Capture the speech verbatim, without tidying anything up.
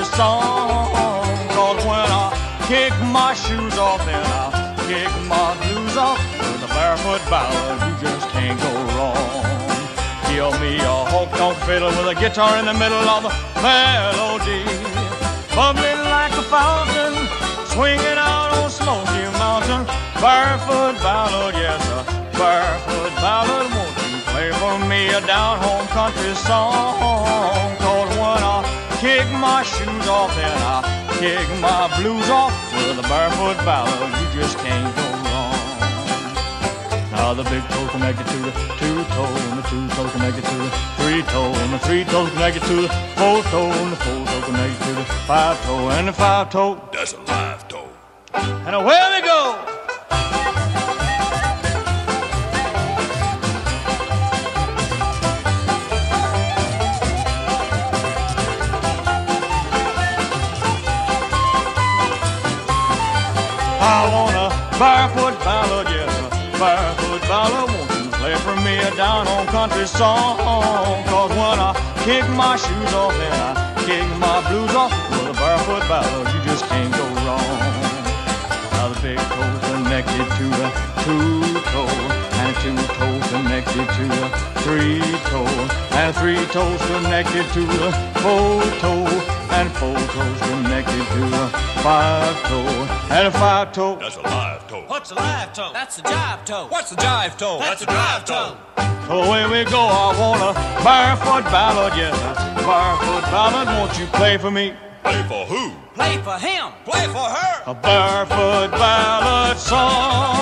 song. Cause when I kick my shoes off, then I kick my blues off. With a barefoot ballad, you just can't go wrong. Give me a honk-tonk fiddle with a guitar in the middle of the melody, bubbling like a fountain, swinging out on Smoky Mountain. Barefoot ballad, yes, a barefoot ballad. Won't you play for me a down-home country song? Cause when I kick my shoes off, then I kick my blues off. With a barefoot ballad, you just can't go wrong. Now the big toe connected to the two-toe, and the two-toe connected to the three-toe, and the three-toe connected to the four-toe, and the four-toe connected to the five-toe, and the five-toe, that's a live toe. And away we go. I want a barefoot ballad, yes, a barefoot ballad. Won't you play for me a down-home country song? Cause when I kick my shoes off, then I kick my blues off. With a barefoot ballad, you just can't go wrong. Now the big toe connected to the two-toe, and the two-toe connected to the three-toe, and the three toes connected to the four-toe, and four toes connected to the five-toe, and a five-toe, that's a live toe. What's a live toe? That's a jive toe. What's a jive toe? That's a drive toe. So away we go. I want a barefoot ballad, yes, a barefoot ballad. Won't you play for me? Play for who? Play for him. Play for her. A barefoot ballad song.